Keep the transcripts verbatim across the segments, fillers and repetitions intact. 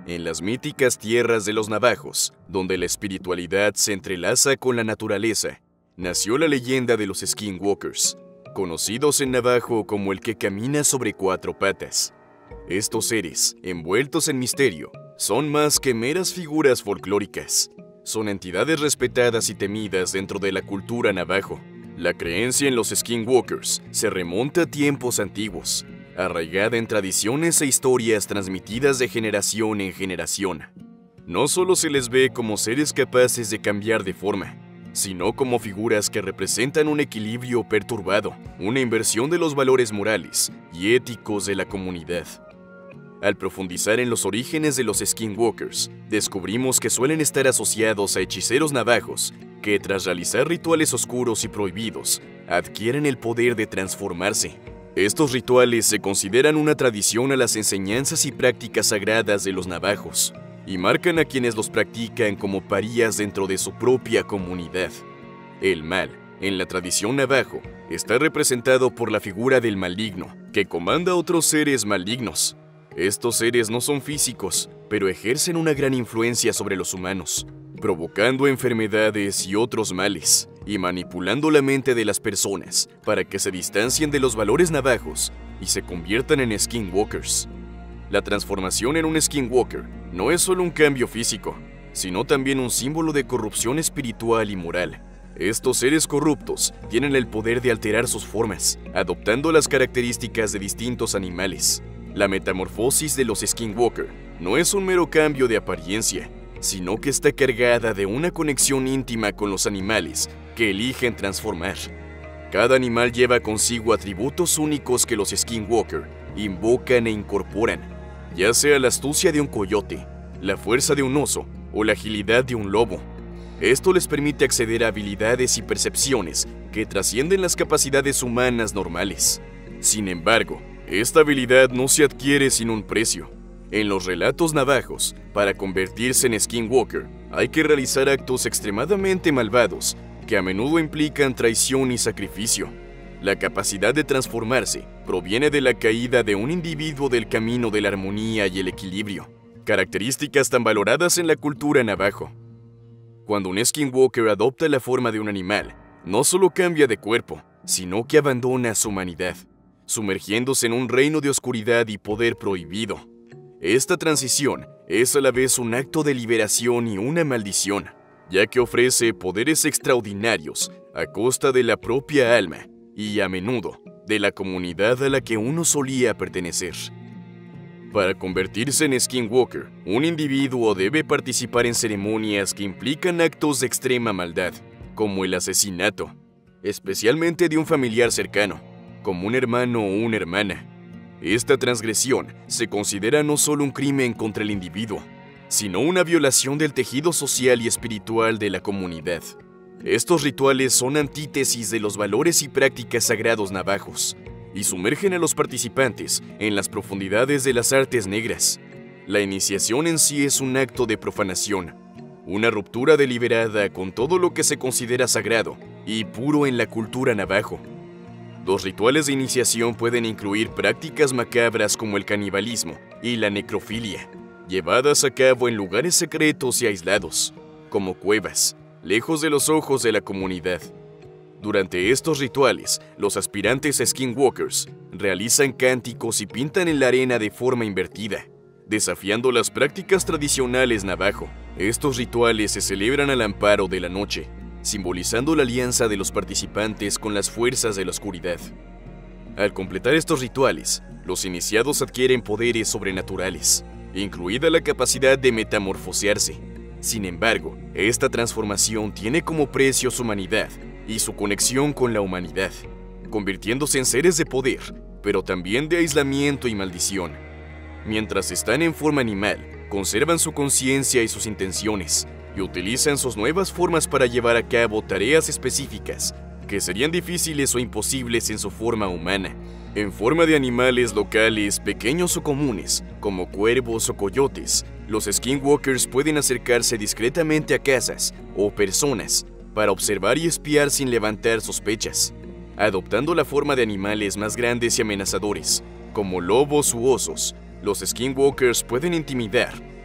en las míticas tierras de los navajos, donde la espiritualidad se entrelaza con la naturaleza, nació la leyenda de los skinwalkers, conocidos en navajo como el que camina sobre cuatro patas. Estos seres, envueltos en misterio, son más que meras figuras folclóricas. Son entidades respetadas y temidas dentro de la cultura navajo. La creencia en los skinwalkers se remonta a tiempos antiguos, arraigada en tradiciones e historias transmitidas de generación en generación. No solo se les ve como seres capaces de cambiar de forma, sino como figuras que representan un equilibrio perturbado, una inversión de los valores morales y éticos de la comunidad. Al profundizar en los orígenes de los skinwalkers, descubrimos que suelen estar asociados a hechiceros navajos que, tras realizar rituales oscuros y prohibidos, adquieren el poder de transformarse. Estos rituales se consideran una tradición a las enseñanzas y prácticas sagradas de los navajos, y marcan a quienes los practican como parías dentro de su propia comunidad. El mal, en la tradición navajo, está representado por la figura del maligno, que comanda a otros seres malignos. Estos seres no son físicos, pero ejercen una gran influencia sobre los humanos, provocando enfermedades y otros males, y manipulando la mente de las personas para que se distancien de los valores navajos y se conviertan en skinwalkers. La transformación en un skinwalker no es solo un cambio físico, sino también un símbolo de corrupción espiritual y moral. Estos seres corruptos tienen el poder de alterar sus formas, adoptando las características de distintos animales. La metamorfosis de los skinwalker no es un mero cambio de apariencia, sino que está cargada de una conexión íntima con los animales que eligen transformar. Cada animal lleva consigo atributos únicos que los skinwalker invocan e incorporan, ya sea la astucia de un coyote, la fuerza de un oso o la agilidad de un lobo. Esto les permite acceder a habilidades y percepciones que trascienden las capacidades humanas normales. Sin embargo, esta habilidad no se adquiere sin un precio. En los relatos navajos, para convertirse en skinwalker, hay que realizar actos extremadamente malvados que a menudo implican traición y sacrificio. La capacidad de transformarse proviene de la caída de un individuo del camino de la armonía y el equilibrio, características tan valoradas en la cultura navajo. Cuando un skinwalker adopta la forma de un animal, no solo cambia de cuerpo, sino que abandona su humanidad, sumergiéndose en un reino de oscuridad y poder prohibido. Esta transición es a la vez un acto de liberación y una maldición, ya que ofrece poderes extraordinarios a costa de la propia alma y, a menudo, de la comunidad a la que uno solía pertenecer. Para convertirse en skinwalker, un individuo debe participar en ceremonias que implican actos de extrema maldad, como el asesinato, especialmente de un familiar cercano, como un hermano o una hermana. Esta transgresión se considera no solo un crimen contra el individuo, sino una violación del tejido social y espiritual de la comunidad. Estos rituales son antítesis de los valores y prácticas sagrados navajos, y sumergen a los participantes en las profundidades de las artes negras. La iniciación en sí es un acto de profanación, una ruptura deliberada con todo lo que se considera sagrado y puro en la cultura navajo. Los rituales de iniciación pueden incluir prácticas macabras como el canibalismo y la necrofilia, llevadas a cabo en lugares secretos y aislados, como cuevas, lejos de los ojos de la comunidad. Durante estos rituales, los aspirantes a skinwalkers realizan cánticos y pintan en la arena de forma invertida, desafiando las prácticas tradicionales navajo. Estos rituales se celebran al amparo de la noche, simbolizando la alianza de los participantes con las fuerzas de la oscuridad. Al completar estos rituales, los iniciados adquieren poderes sobrenaturales, incluida la capacidad de metamorfosearse. Sin embargo, esta transformación tiene como precio su humanidad y su conexión con la humanidad, convirtiéndose en seres de poder, pero también de aislamiento y maldición. Mientras están en forma animal, conservan su conciencia y sus intenciones, y utilizan sus nuevas formas para llevar a cabo tareas específicas que serían difíciles o imposibles en su forma humana. En forma de animales locales, pequeños o comunes, como cuervos o coyotes, los skinwalkers pueden acercarse discretamente a casas o personas para observar y espiar sin levantar sospechas, adoptando la forma de animales más grandes y amenazadores, como lobos u osos. Los skinwalkers pueden intimidar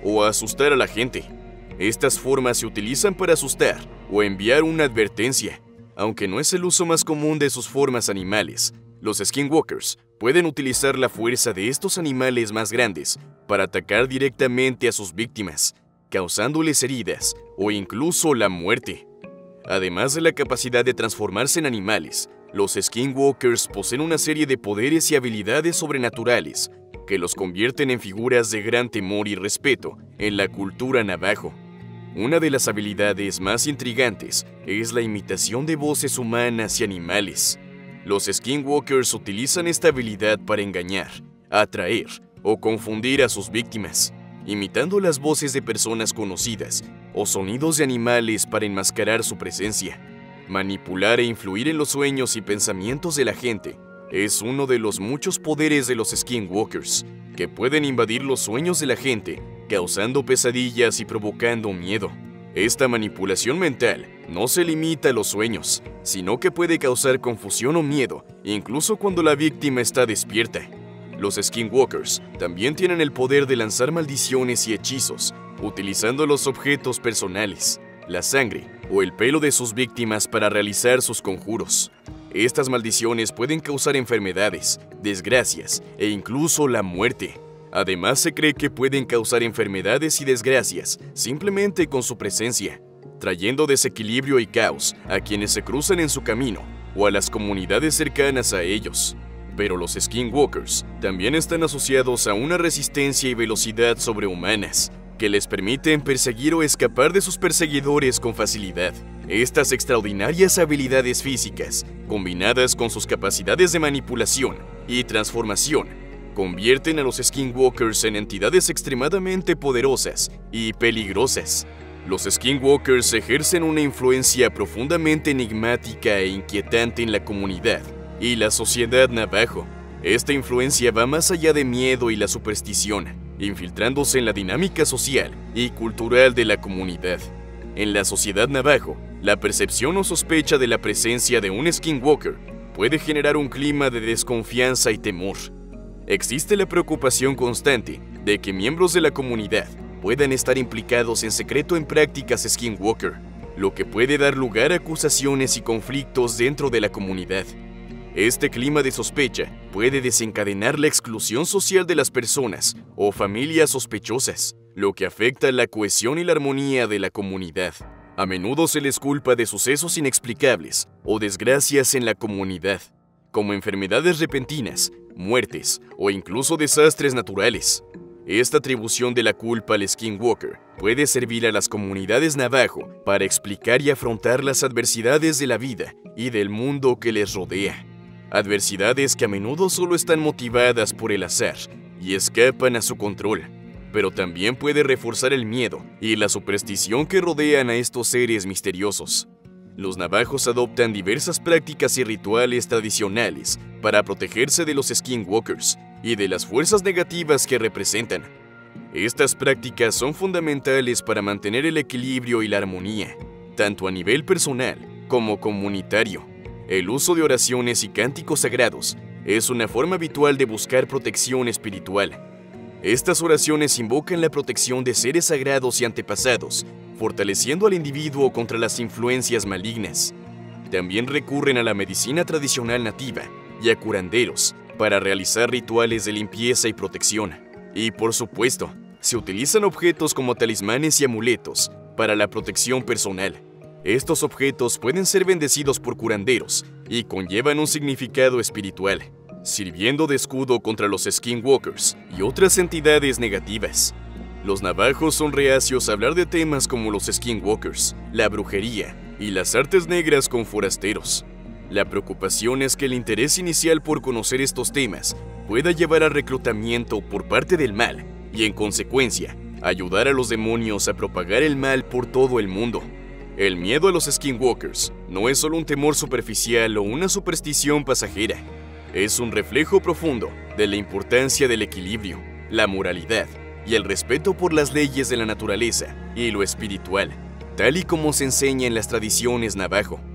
o asustar a la gente. Estas formas se utilizan para asustar o enviar una advertencia. Aunque no es el uso más común de sus formas animales, los skinwalkers pueden utilizar la fuerza de estos animales más grandes para atacar directamente a sus víctimas, causándoles heridas o incluso la muerte. Además de la capacidad de transformarse en animales, los skinwalkers poseen una serie de poderes y habilidades sobrenaturales que los convierten en figuras de gran temor y respeto en la cultura navajo. Una de las habilidades más intrigantes es la imitación de voces humanas y animales. Los skinwalkers utilizan esta habilidad para engañar, atraer o confundir a sus víctimas, imitando las voces de personas conocidas o sonidos de animales para enmascarar su presencia. Manipular e influir en los sueños y pensamientos de la gente es uno de los muchos poderes de los skinwalkers, que pueden invadir los sueños de la gente, causando pesadillas y provocando miedo. Esta manipulación mental no se limita a los sueños, sino que puede causar confusión o miedo, incluso cuando la víctima está despierta. Los skinwalkers también tienen el poder de lanzar maldiciones y hechizos, utilizando los objetos personales, la sangre o el pelo de sus víctimas para realizar sus conjuros. Estas maldiciones pueden causar enfermedades, desgracias e incluso la muerte. Además, se cree que pueden causar enfermedades y desgracias simplemente con su presencia, trayendo desequilibrio y caos a quienes se cruzan en su camino o a las comunidades cercanas a ellos. Pero los skinwalkers también están asociados a una resistencia y velocidad sobrehumanas, que les permiten perseguir o escapar de sus perseguidores con facilidad. Estas extraordinarias habilidades físicas, combinadas con sus capacidades de manipulación y transformación, convierten a los skinwalkers en entidades extremadamente poderosas y peligrosas. Los skinwalkers ejercen una influencia profundamente enigmática e inquietante en la comunidad y la sociedad navajo. Esta influencia va más allá de miedo y la superstición, infiltrándose en la dinámica social y cultural de la comunidad. En la sociedad navajo, la percepción o sospecha de la presencia de un skinwalker puede generar un clima de desconfianza y temor. Existe la preocupación constante de que miembros de la comunidad puedan estar implicados en secreto en prácticas skinwalker, lo que puede dar lugar a acusaciones y conflictos dentro de la comunidad. Este clima de sospecha puede desencadenar la exclusión social de las personas o familias sospechosas, lo que afecta la cohesión y la armonía de la comunidad. A menudo se les culpa de sucesos inexplicables o desgracias en la comunidad, como enfermedades repentinas, muertes o incluso desastres naturales. Esta atribución de la culpa al skinwalker puede servir a las comunidades navajo para explicar y afrontar las adversidades de la vida y del mundo que les rodea. Adversidades que a menudo solo están motivadas por el azar y escapan a su control, pero también puede reforzar el miedo y la superstición que rodean a estos seres misteriosos. Los navajos adoptan diversas prácticas y rituales tradicionales para protegerse de los skinwalkers y de las fuerzas negativas que representan. Estas prácticas son fundamentales para mantener el equilibrio y la armonía, tanto a nivel personal como comunitario. El uso de oraciones y cánticos sagrados es una forma habitual de buscar protección espiritual. Estas oraciones invocan la protección de seres sagrados y antepasados, fortaleciendo al individuo contra las influencias malignas. También recurren a la medicina tradicional nativa y a curanderos para realizar rituales de limpieza y protección. Y por supuesto, se utilizan objetos como talismanes y amuletos para la protección personal. Estos objetos pueden ser bendecidos por curanderos y conllevan un significado espiritual, sirviendo de escudo contra los skinwalkers y otras entidades negativas. Los navajos son reacios a hablar de temas como los skinwalkers, la brujería y las artes negras con forasteros. La preocupación es que el interés inicial por conocer estos temas pueda llevar al reclutamiento por parte del mal y, en consecuencia, ayudar a los demonios a propagar el mal por todo el mundo. El miedo a los skinwalkers no es solo un temor superficial o una superstición pasajera. Es un reflejo profundo de la importancia del equilibrio, la moralidad y el respeto por las leyes de la naturaleza y lo espiritual, tal y como se enseña en las tradiciones navajo.